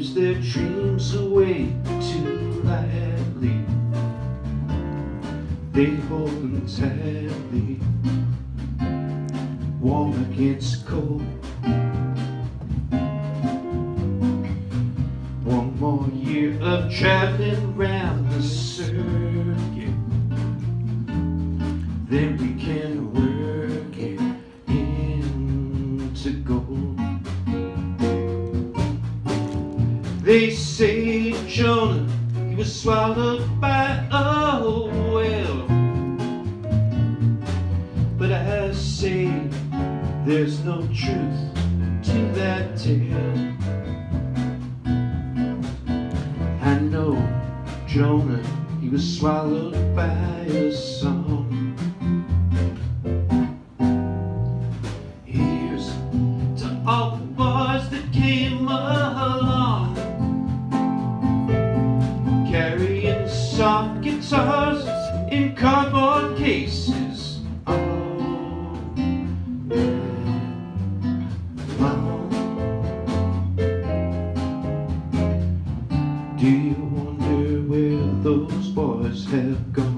gives their dreams away too lightly. They hold them tightly, warm against cold. One more year of traveling round the circuit, then we can work it into gold. They say Jonah, he was swallowed by a whale, but I say there's no truth to that tale. I know Jonah, he was swallowed by a song. Here's to all the boys that came along, carrying soft guitars in cardboard cases. Do you wonder where those boys have gone?